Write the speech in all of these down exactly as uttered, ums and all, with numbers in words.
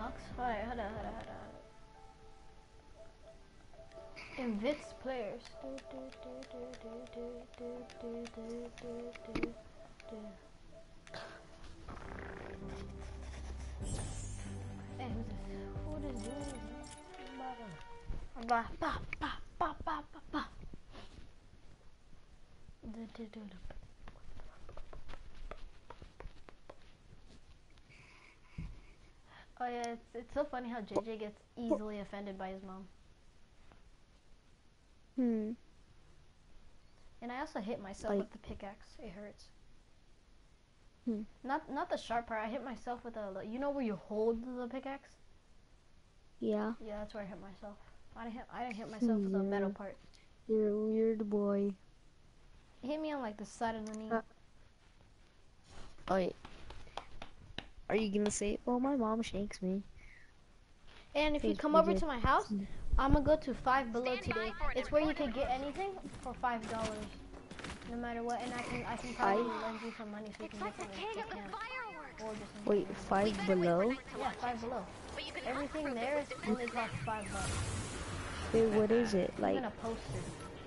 sucks. Alright, hold on, hold on, hold on. Invicts players. Do, do, do, do, do, do, do, do, do, do, do. Hey, who's this? Who is this? Ba ba ba ba ba ba ba. Do, do, do, do. Oh yeah, it's, it's so funny how J J gets easily offended by his mom. Hmm. And I also hit myself Like, with the pickaxe. It hurts. Hmm. Not not the sharp part. I hit myself with a. You know where you hold the pickaxe? Yeah. Yeah, that's where I hit myself. I didn't hit. I didn't hit myself with the metal part. You're a weird boy. It hit me on like the side of the knee. Uh, Wait. Are you gonna say, "Oh, my mom shanks me"? And if you It's come pretty over good. to my house, I'm gonna go to Five Below today. It's where you can get anything for five dollars, no matter what. And I can I can probably lend you some money so you can get some camp. Or just Wait, Five Below? Yeah, Five Below. Everything there is only costs five bucks. Wait, what is it? Like, Even a poster.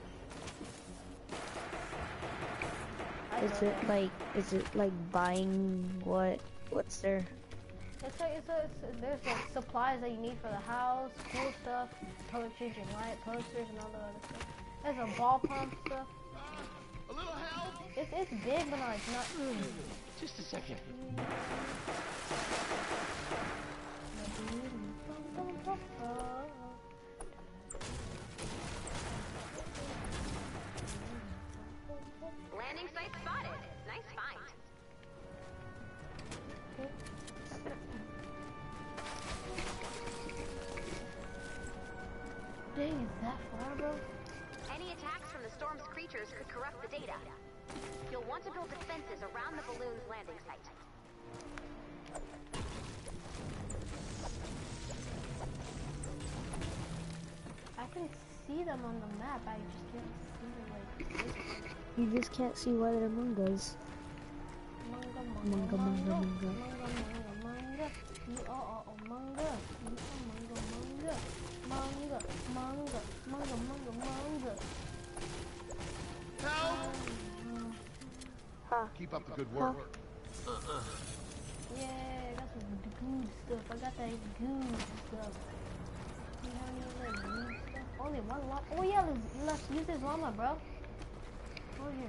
is it like, is it like buying what? What's there? It's like, it's, a, it's a, there's like supplies that you need for the house, cool stuff, color changing light, posters, and all the other stuff. There's a ball pump stuff. A little help? It's it's big, but not not. Mm. Just a second. Landing site spotted. Nice find. Dang, is that far, bro? Any attacks from the storm's creatures could corrupt the data. You'll want to build defenses around the balloon's landing site. I can see them on the map. I just can't see them like. You just can't see why they're among us. Manga, Manga, manga, manga. manga, manga. You are a manga. You are manga, manga. Manga, manga, manga, manga, manga. Help! Huh. Keep up the good work. Uh-uh. Yeah, I got some good stuff. I got that good stuff. You have any other good stuff? Only one llama. Oh yeah, let's, let's use this llama, bro. Over here.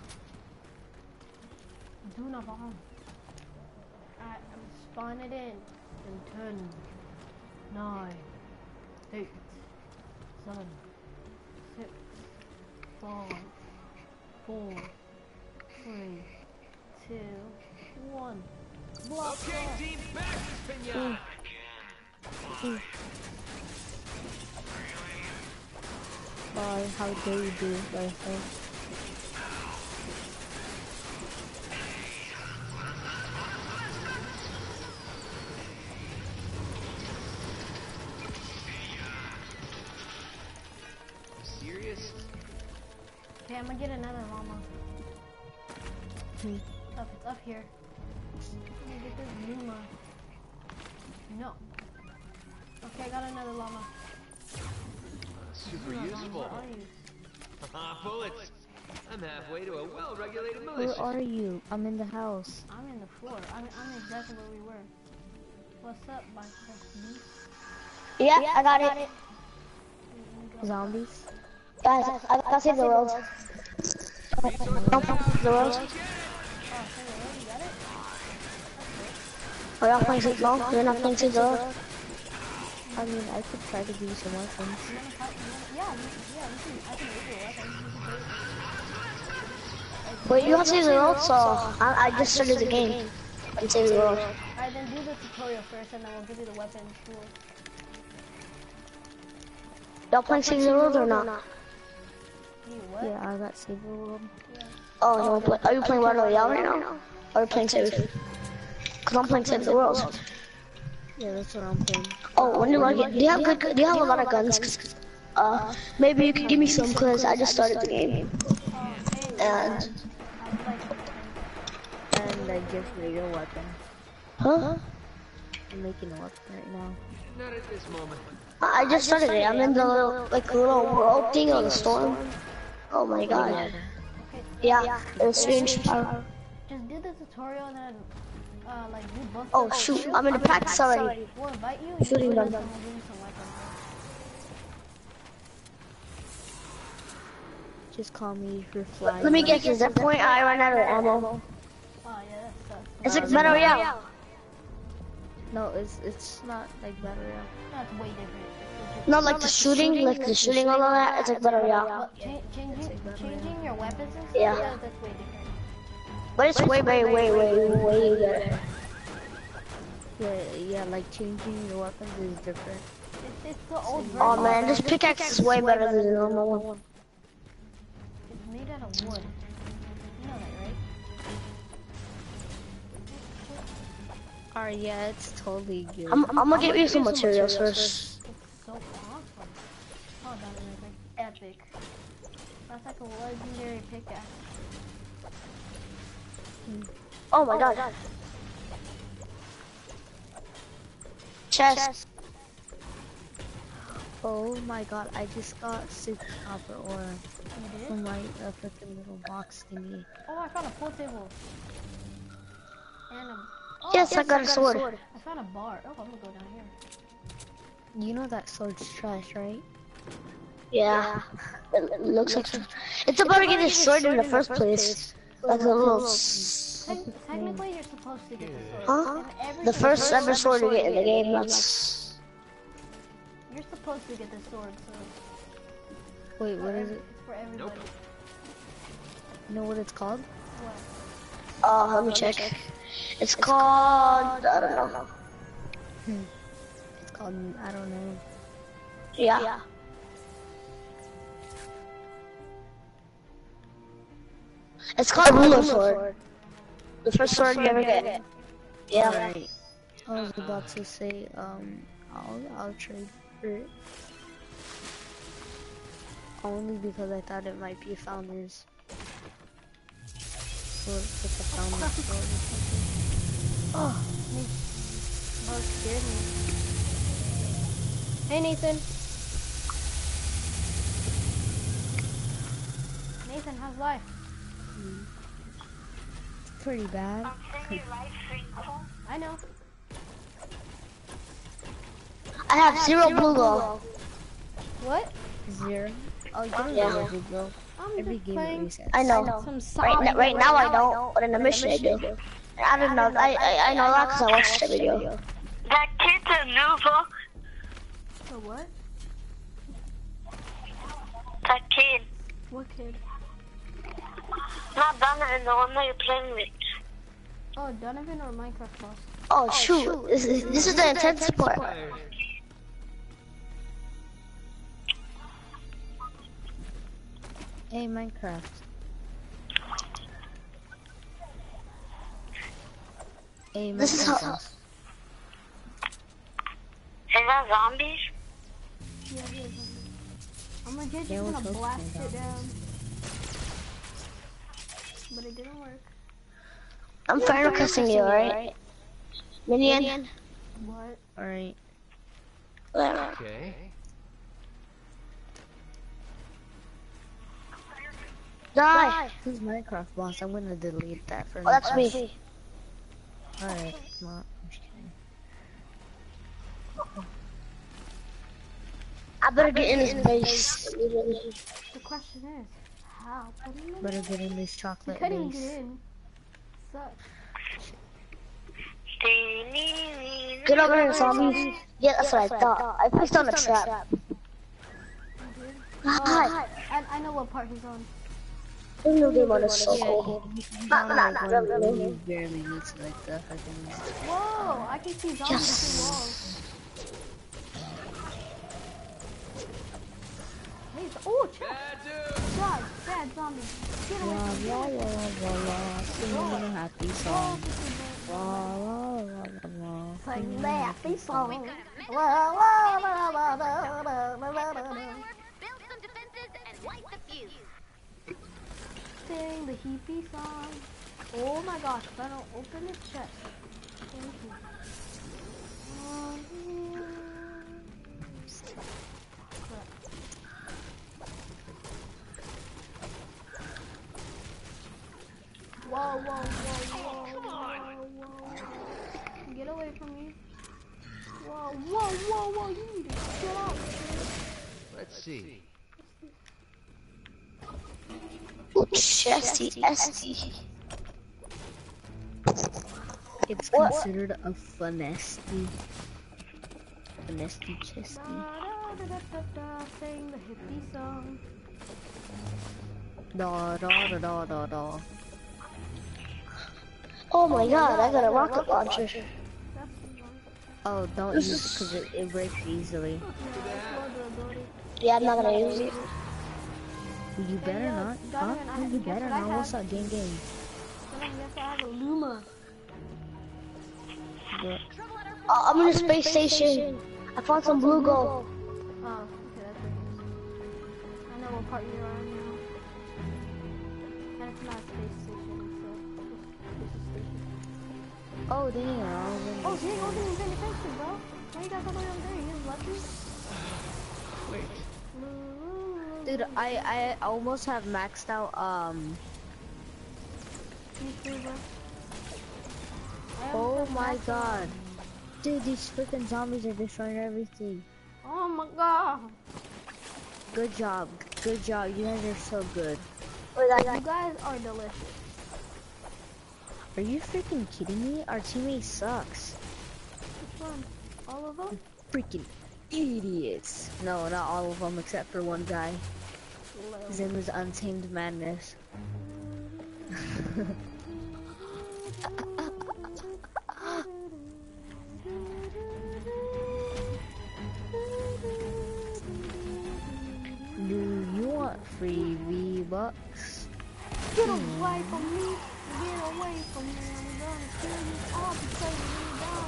Do not harm. Alright, I'm spawning it in. In ten, nine, eight, seven, six, five, four, three, two, one. Block Okay, off. team, back this pinata. Mm. Why, how dare you do it like that? Serious? Okay, I'm gonna get another llama. Hmm. Up, it's up here. I'm gonna get this llama. No. Okay, I got another llama. Super Llama, useful. where are you? Haha, bullets. I'm halfway to a well-regulated Where militia. are you? I'm in the house. I'm in the floor. I'm, I'm exactly where we were. What's up, my friend? Yeah, I got it. Zombies? Guys, I gotta save the world. The world. Oh, say what? You got it? Are y'all playing Save the World? You're not playing Save the World? I mean, I could try to give you some weapons. You wanna fight? You wanna, yeah, we, yeah, we can, I can make you a weapon. You can take- Wait, you want Save the World? So, I, I just started the game. On Save the World. Alright, then do the tutorial first, and then we'll give you the weapon tool. Y'all playing Save the World or not? You what? Yeah, I got Save the World. Oh, you wanna play, are you playing Battle Royale right now? Or are you playing Save? Cause I'm playing Save the World. Yeah, that's what I'm playing. Oh, when do I get, do you have good, do you have a lot of guns? 'Cause, uh, maybe you could give me some cause I just started the game. Oh, hey, And, I'd like And I give you your weapon. huh? I'm making a weapon right now. Not at this moment. I just started it. I'm in the little, like, little world thing on the storm. Oh my god. Yeah, there's strange power. Just do the tutorial and then, uh, like, do both. Oh shoot, I'm in the practice already. We'll invite you. You Shooting join us them. and we'll give you some weapons. Just call me for flying. Let me get to that point. I ran out of ammo. Oh yeah, that's tough. It's like Battle Royale. No, it's it's not like Battle Royale. That's way different. Not like the shooting, like the shooting all of that. It's like Battle Royale. Well, cha changing, changing your weapons and stuff, Yeah. that- that's way different. But it's way, way, way, way, way better. Yeah, yeah, like changing your weapons is different. It's, it's the old version. Oh man, this pickaxe is way better than the normal one. It's made out of wood. You know that, right? Alright, yeah, it's totally good. I'm, I'm gonna get you some materials first. It's so awesome. Oh, that is like epic. That's like a legendary pickaxe. Oh my god. Chest. Oh my god, I just got six copper ore You did? from my uh, freaking little box thingy. Oh, I found a pool table. And a... Oh, Yes, I got a sword. I found a bar. Oh, I'm gonna go down here. You know that sword's trash, right? Yeah. It, it looks like it's about to get destroyed in the first place. Like a little. Te technically, you're supposed to get the sword. Huh? And every The first single- ever sword to get in the game. That's. You're supposed to get the sword, so Wait, for what is every- it? it's for everybody. Nope. You know what it's called? What? Oh, let me check. It's called. I don't know. It's called, I don't know. Yeah. It's called ruler sword. The first sword you ever get. Yeah. Alright. I was about to say, um, I'll, I'll trade for it. Only because I thought it might be a founder's. So it's like a founder's sword or something. Oh, me. Oh, it scared me. Hey, Nathan. Nathan, how's life? Pretty bad. I know. I have zero blue glow. What? Zero. Oh, you don't Yeah. know Blue Glow. I'm Every just game playing it resets. I know. some Right, solid. n right now I don't, but in the mission I do. And I don't know. I I, I know that because I watched the video. That kid's a noob. So what? That kid. What kid? Not Donovan, the one that you're playing with. Oh, Donovan or Minecraft boss? Oh shoot! This is this is the intense part. Fired. Hey, Minecraft. Hey, This is how- Minecraft. Is that zombies? Yeah, he is. I'm gonna just Yeah, we're gonna supposed to blast do it that. down. But it didn't work. I'm final cussing you, alright? Minion. What? Alright. Yeah. Okay. Die. Who's Minecraft boss? I'm gonna delete that for Oh, that's now. me. Alright, come on. I'm just kidding. I better get in his base. The question is, how? What do you mean? Better get in this You chocolate couldn't even base. get in. Sucks. Get over here, zombies. Yeah, that's what I thought. I placed on a trap. Hi. I, I know what part he's on. There's no game on this so cool. Not, not, not Like, really. when you barely get to like the freaking. Whoa! I can see zombies Yes. through walls. Hey, so- oh, check! Bad dude. God, bad zombies. Get away La from me. la la la la, singing a happy Oh, song. this is bad. La la la la la. It's like the happy song. La, la, la, la, la, la, la, la, la, la. Build some defenses and light the fuse. Sing the hippie song. Oh my gosh, if I don't open this chest. Thank you. whoa, whoa, whoa, whoa, whoa. Get away from me. Whoa, whoa, whoa, whoa, you need to get out. Let's see. Chesty, esty. It's What? considered a funesty. Funesty chesty. Da, da, da, da, da, sing the hippie song. Da da da da da da. Oh my god, I got a rocket launcher. That's the one. Oh, don't use it because it, it breaks easily. Yeah, explode the ability. Yeah, I'm not gonna use it. You better yeah, not. Donovan, Huh? I- You guess better what I not. have? What's up, gang gang? Then I guess I have a Luma. But Uh, I'm in a space station. I found some blue gold. Oh, okay, that's what it is. I know what part you're on now. And it's not a space station, so it's a station. oh damn! I was in Oh, Jake wasn't even paying attention, bro. Why you got all the way up there? You just lucky? Wait. Dude, I I almost have maxed out. Um. Me too, bro. I Oh almost have my maxed out. god, dude, these freaking zombies are destroying everything. Oh my god. Good job, good job. You guys are so good. Wait, I You guys are delicious. Are you freaking kidding me? Our teammate sucks. Which one? All of them? Freaking idiots. No, not all of them except for one guy. His name is Untamed Madness. Do you want free V-Bucks? Get away from me! Get away from me! I'm gonna kill you all because you down.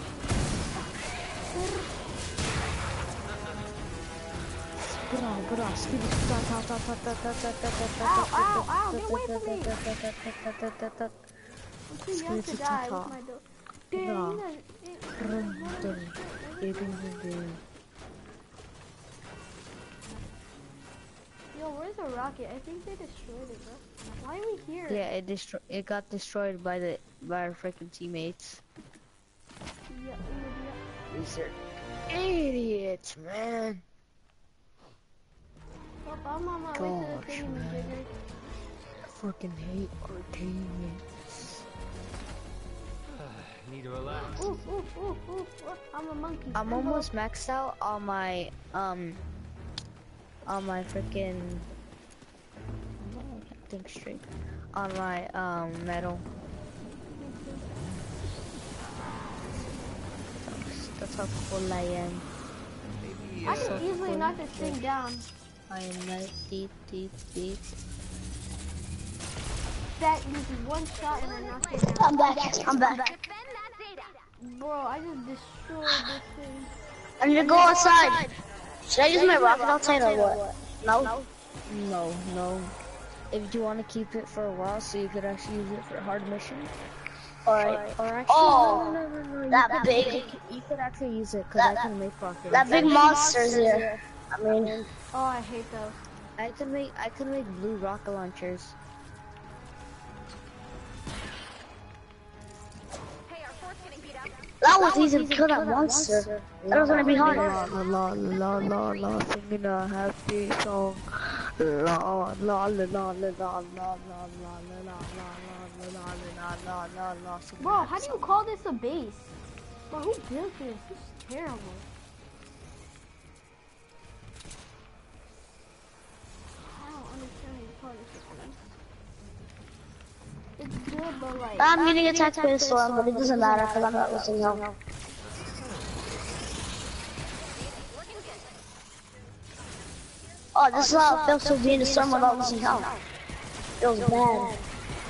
Bra, bra, skip it. Ta, ta, ta, ta, ta, ta, ta, ta, ta, Ow, ta, ow, ta, ow, ta, get away ta, from me. ta, ta, ta, ta, ta, ta, ta. I'm too young to die with my dog. Dang, you Bra. guys- it- Yo, where's the rocket? I think they destroyed it, bro. Why are we here? Yeah, it destroy it got destroyed by the by our freaking teammates. Yeah, yeah. These are idiots, man. Oh, I'm on my way to the Gosh, thing, man. Jigger. I fucking hate our teammates. Need to relax. Ooh, ooh, ooh, ooh, ooh. I'm a monkey. I'm almost maxed out on my um on my freaking I can't think straight on my um metal. That's, that's how full I am. Maybe, I uh, can easily knock this thing down. I am like deep, deep, deep. That uses one shot and I knock it down. I'm back. I'm back. Defend that data. Bro, I just destroyed this thing. I need to go outside. Should I use my rocket outside or what? No? No, no. If you want to keep it for a while, so you could actually use it for hard mission. Alright. Or actually, Oh, no, no, no, no. that you, big- You, could- you could actually use it because That- I can make rockets. That big monster's here. I mean, Oh, I hate those. I can make I can make blue rocket launchers. Hey, our fort's getting beat up. that was easy to kill that monster. That was gonna be hard. La la la la la, singing a happy song. La la la la la la la la la la la la la la la la la. Bro, how do you call this a base? Bro, who built this? This is terrible. I don't understand how you call this a base. It's good, but like... I'm getting attacked by a storm, but it doesn't matter because I'm not losing help. Oh, this is how it feels to be in the storm without losing help. Feels bad.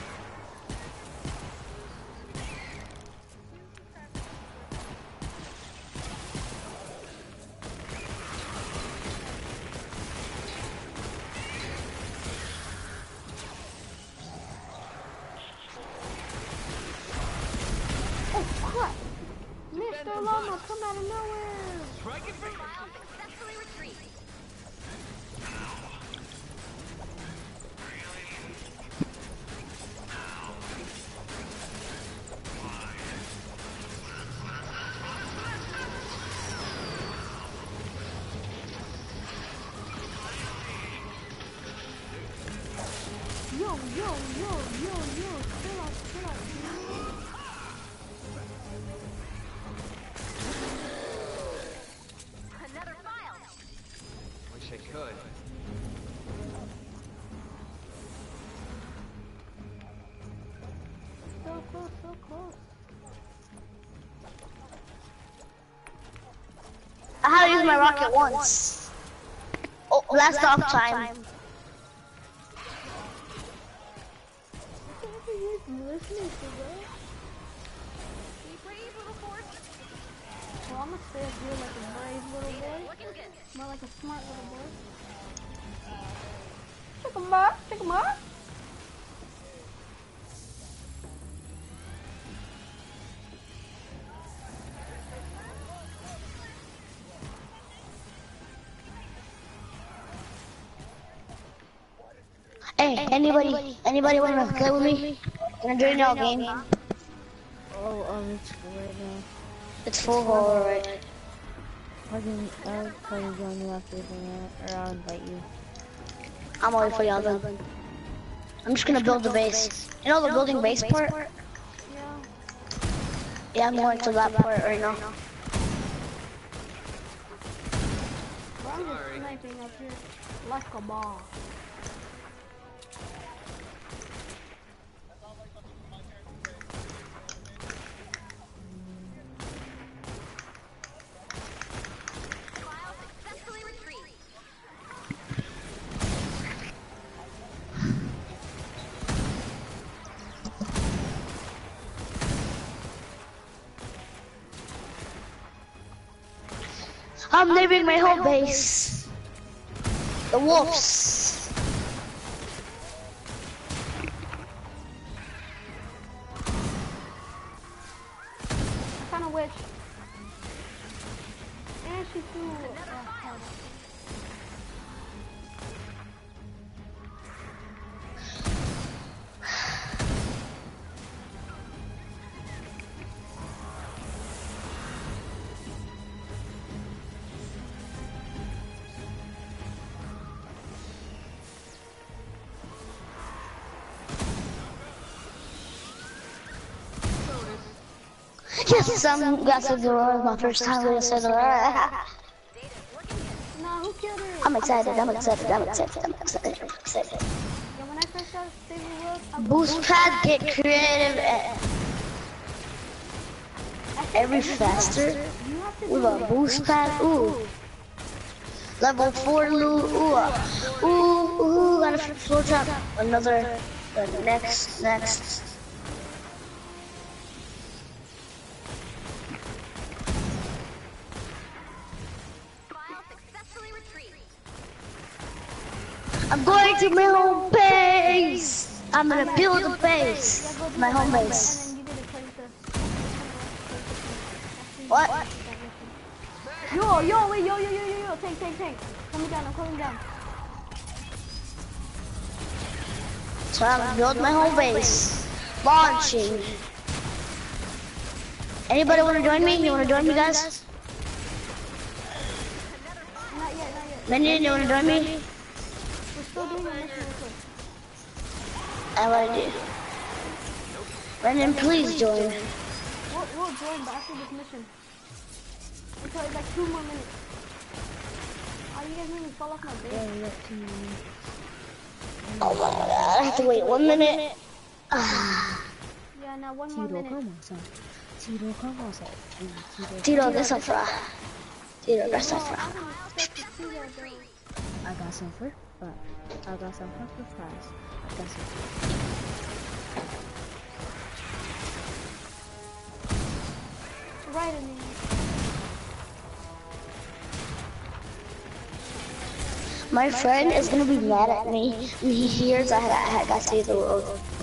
Oh, crap! Mister Llama, come out of nowhere! Strike it from File successfully retrieved. yo, yo, yo, yo, chill out, chill out. Another file. Wish I could. So close, so close. I had to use my rocket once. Oh, last off time. What are you listening to, bro? Be brave, little force. Well, I'm gonna stay up here like a brave little boy. Looking good. More like a smart little boy. Check him out, check him out. Hey, anybody, anybody wanna play with me? Can I join y'all game? Oh, um, it's full right now. It's full, alright. I can, I'll try to join you after that, or I'll invite you. I'm waiting for y'all then. I'm just gonna build the base. You know the building base part? Yeah. Yeah, I'm going to that part right now. Bro, I'm just sniping up here like a ball. File successfully retrieved. I'm leaving my home base. The wolves. I kinda wish. And she threw a head. Yes, I'm that's a door. My first time with a said Nah, who killed her? I'm excited, I'm excited, I'm excited, I'm excited, I'm excited. Yeah, when I first started saving the world, I was Boost pad, get creative and every faster. You have to With do a that. boost pad, ooh. Level four loot, ooh. uh, Ooh, ooh, got a floor trap. Another, uh, next, next. File successfully retrieved. I'm going to my home base. I'm gonna build a base. Yeah, go do My it. home And base. then you did it twice the- What? Yo, yo, wait, yo, yo, yo, yo, yo, tank, tank, tank. Coming down, I'm coming down. So I'm gonna build my home base. Launching. Anybody wanna join me? You wanna join me, guys? Not yet, not yet. Minion, you wanna join me? We're still doing the mission real quick. I wanna do. Brendan, please join. We'll, we'll join, but after this mission. Until it's like two more minutes. Oh, you guys made me fall off my base. Oh my god, I have to wait one minute. Ah. Yeah, now one more Tiro, minute. come on, son. Tiro, come on, son. Tiro, Tiro, get some fra. Tiro, get some Oh, fra. I didn't expect to see that though. I got some for fun. I got some for fries. I got some. Right in there. My friend is gonna be mad at me when he hears I got, I got to save the world.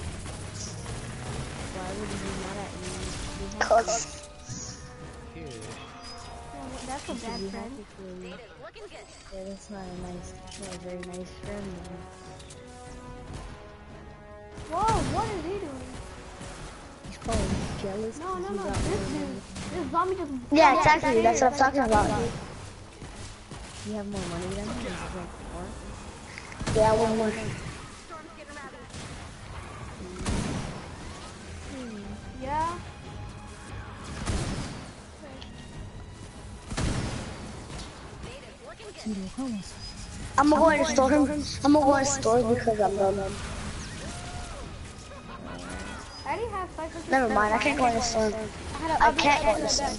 Why would you be mad at me? You have Cause Here. Yeah, well, that's a bad friend. to- Data's looking good. Yeah, that's not a nice, not a very nice friend, man. Whoa, what is he doing? He's probably jealous. No, no, 'cause no, he got this more dude, money. this zombie just... yeah, exactly. That's what I'm talking about. You have more money than me? Is it like more? Yeah, one more. Storm's getting rowdy. Yeah. I'm gonna go in the store. I'm gonna go in the store because I'm done. I already have five. Never mind, I can't go in the store. I can't go in the store.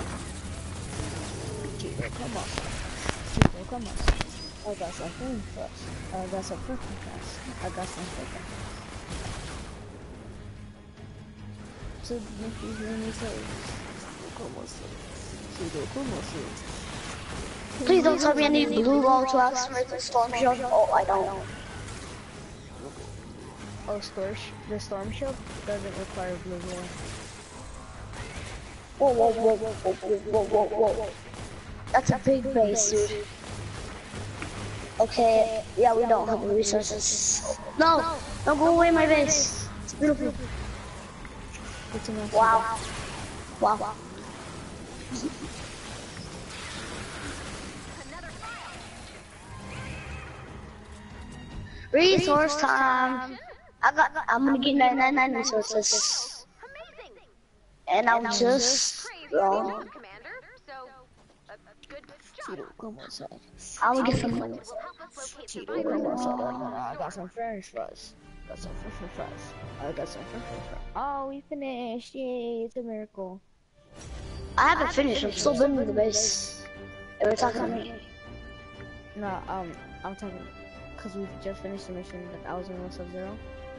Chico, come on. Chico, come on. I got something first. I got some freaking fast. I got some freaking fast. So, if you hear me say, come on, Chico, come on, Please don't tell me I need blue wall to activate the storm shield. Oh, I don't. Oh, storm the storm shield doesn't require blue wall. Whoa, whoa, whoa, whoa, whoa, whoa, whoa, whoa. That's a big base, dude. Okay, yeah, we don't have the resources. No, don't go away my base. It's beautiful. It's a nice Wow. Wow. Resource time. I got. I'm gonna get ninety-nine resources. And I'm just wrong. Cheeto, come on, son. I'm gonna get some money. Cheeto, come on, son. I got some french fries. Got some french fries. I got some french fries. Oh, we finished. Yay, it's a miracle. I haven't finished. I'm still building the base. They were talking to me. No, um, I'm talking because we just finished the mission that I was in one sub-zero.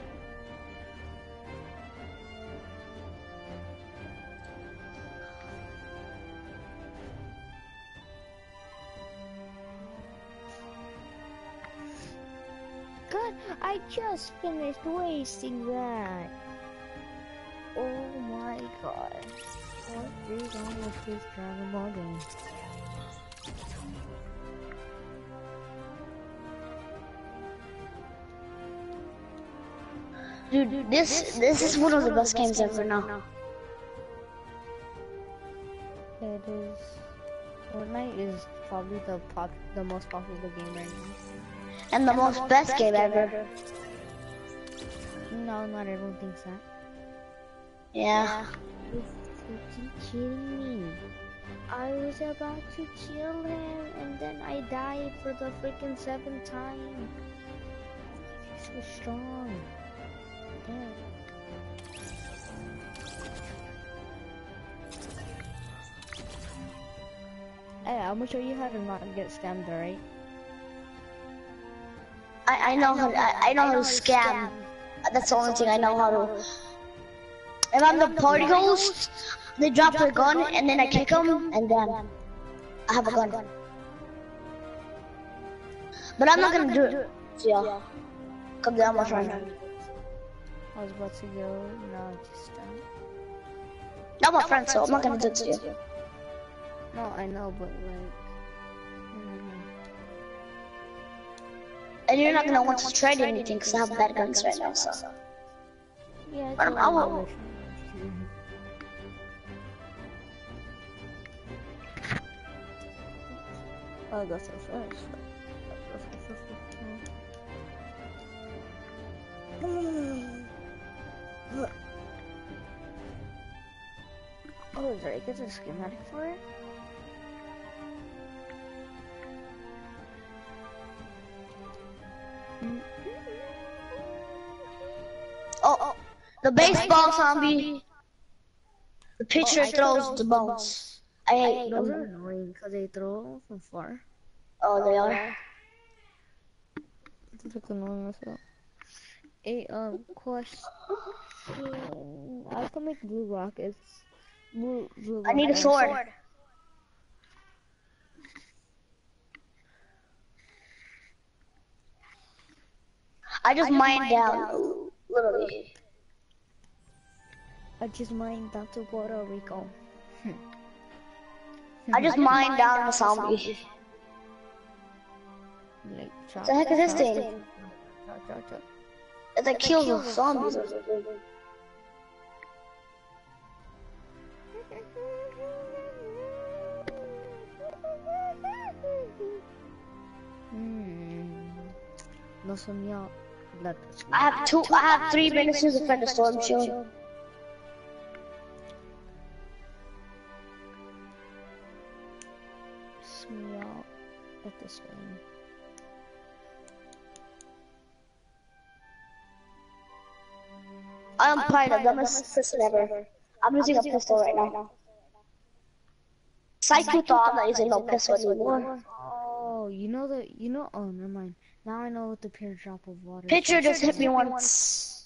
God, I just finished wasting that. Oh my god. What is wrong with this Dragon Ball game? Dude, this this is one of the best games ever now. It is. Fortnite is probably the pop, the most popular game right now. And the most best game ever. No, not everyone thinks that. Yeah. You're freaking kidding me. I was about to kill him and then I died for the freaking seventh time. He's so strong. Damn. Hey, I'm gonna show you how to not get scammed, alright? I, I know how to, I, I know how to scam. That's the only thing I know how to. If I'm the party host, they drop their gun and then I kick them and then I have a gun. But I'm not gonna do it. So yeah. Come down, my friend. I was about to go, no, just uh... Not my friend, so I'm not gonna do it to you. No, I know, but like... Mm. And you're not gonna want to trade anything because I have bad guns right now, so. Yeah, But I will. I'll go so first. Oh, is there a good schematic for it? Oh, oh, the baseball zombie. The pitcher throws the balls. I hate Those them. are annoying because they throw from far. Oh, they are. It's like annoying as well. A um question. I have to make blue rockets. Blue, blue I need a rockets. sword. I just mined down, literally. I just mined down to Puerto Rico. I just mined down a zombie. Like, What the heck is this thing? Chop, chop, chop. It's like kills the zombies or something. Hmm. No son mío. I have two. I have three minutes to defend the storm shield. stress me out at this game. I'm probably the dumbest person ever. I'm using a pistol right now. Psych, you thought I'm not using no pistol anymore. Oh, you know the, you know, oh, never mind. Now I know what the pure drop of water. Pitcher just hit me once.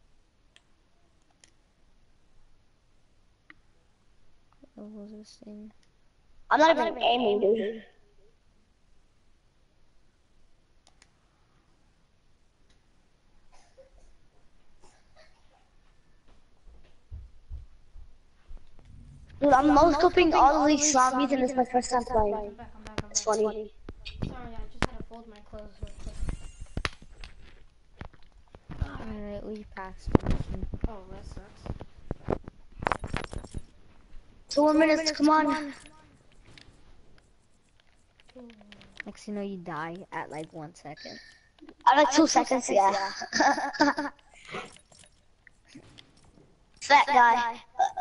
What was this thing? I'm not even aiming, dude. Dude, I'm most scoping all of these zombies and it's my first time playing. I'm back, I'm back, I'm It's back. funny. Sorry, I just had to fold my clothes real quick. Alright, we passed. Oh, that sucks. Two more minutes, come on. Next you know you die at like one second. I like two seconds, yeah. Fat guy.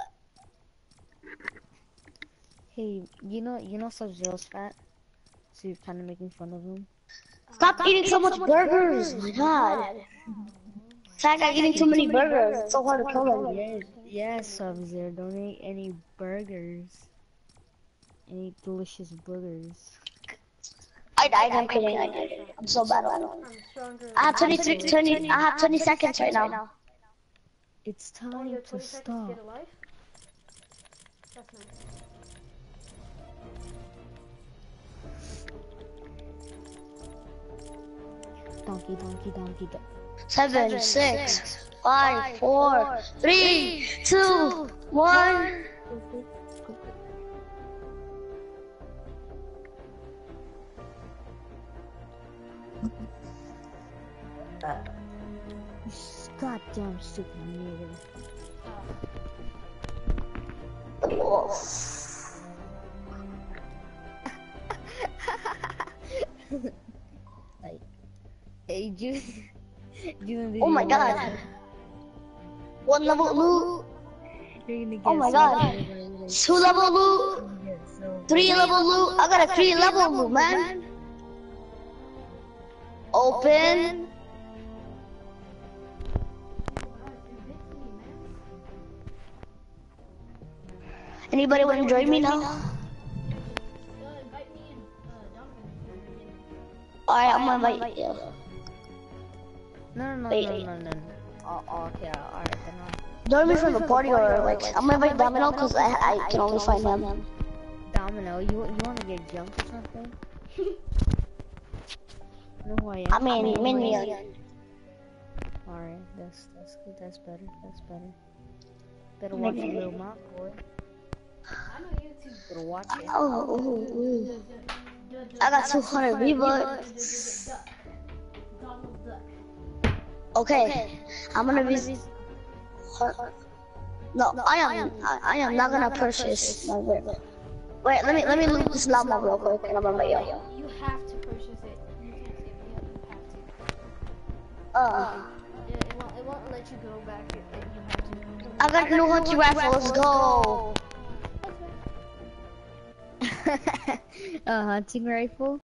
Hey, you know, you know Sub-Zero's fat? So you're kind of making fun of him? Stop eating so much burgers, my god. Fat guy eating too many burgers, it's so hard to kill him. Yes, yes, Sub-Zero, don't eat any burgers. Any delicious burgers. I died, I'm kidding, I died. I'm so bad at it. I'm stronger. I have twenty-three, twenty, I have twenty seconds right now. It's Oh, time you have to twenty seconds to stop. get alive? That's nice. Donkey, donkey, donkey, donkey. Seven, six, five, four, three, two, one. You goddamn stupid nigger. Like, hey, you, you Oh my god. One level loot. You're gonna get Oh my so god. many- Two level loot. Three level loot. I got a three level loot, man. Open. Anybody want to join me now? Uh, invite me and uh, Duncan. Alright, I'm gonna invite you. No, no, no, Wait. no, no, no, no. Oh, oh, okay, alright, then I'll... Join me from the party or like, I'm gonna invite Domino because I, I can only find him. Domino, you you want to get jumped or something? You know who I am? I mean, Minion. Alright, that's that's good. That's better. That's better. Better watch your little mouth, boy. I know you too. Better watch it. Oh, ooh, ooh. I got two hundred V-Bucks. Donald Duck. Okay, I'm gonna be. No, I am. I, I am not gonna purchase. my whip. Wait, let me let me loot this llama real quick, and I'm gonna yo. You have to purchase it. You can't save it yet. You have to. Uh, Yeah, it won't, it won't let you go back. It, it, you have to. I got a new hunting rifle. Let's go. A hunting rifle?